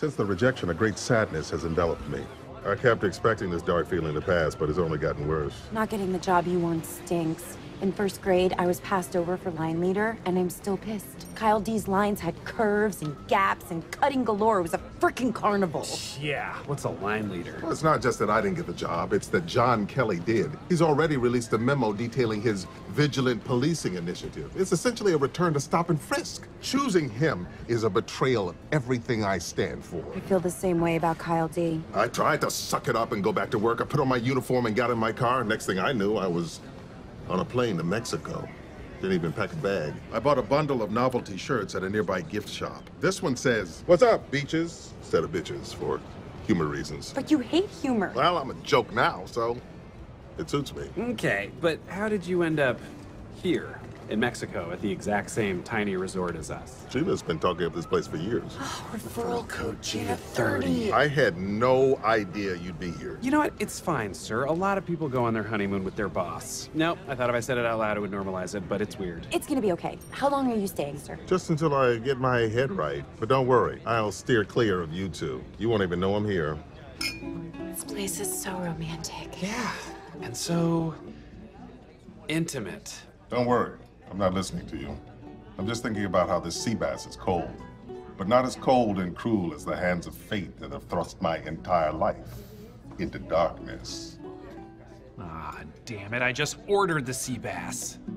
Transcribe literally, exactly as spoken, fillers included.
Since the rejection, a great sadness has enveloped me. I kept expecting this dark feeling to pass, but it's only gotten worse. Not getting the job you want stinks. In first grade, I was passed over for line leader, and I'm still pissed. Kyle D's lines had curves and gaps and cutting galore. It was a freaking carnival. Yeah, what's a line leader? Well, it's not just that I didn't get the job, it's that John Kelly did. He's already released a memo detailing his vigilant policing initiative. It's essentially a return to stop and frisk. Choosing him is a betrayal of everything I stand for. I feel the same way about Kyle D. I tried to suck it up and go back to work. I put on my uniform and got in my car. Next thing I knew, I was on a plane to Mexico. Didn't even pack a bag. I bought a bundle of novelty shirts at a nearby gift shop. This one says, "What's up, beaches?" instead of bitches, for humor reasons. But you hate humor. Well, I'm a joke now, so it suits me. Okay, but how did you end up here in Mexico at the exact same tiny resort as us? Gina's been talking of this place for years. Oh, referral code Gina thirty. I had no idea you'd be here. You know what? It's fine, sir. A lot of people go on their honeymoon with their boss. Nope, I thought if I said it out loud, it would normalize it, but it's weird. It's gonna be okay. How long are you staying, sir? Just until I get my head right. But don't worry, I'll steer clear of you two. You won't even know I'm here. This place is so romantic. Yeah, and so intimate. Don't worry, I'm not listening to you. I'm just thinking about how this sea bass is cold. But not as cold and cruel as the hands of fate that have thrust my entire life into darkness. Ah, damn it, I just ordered the sea bass.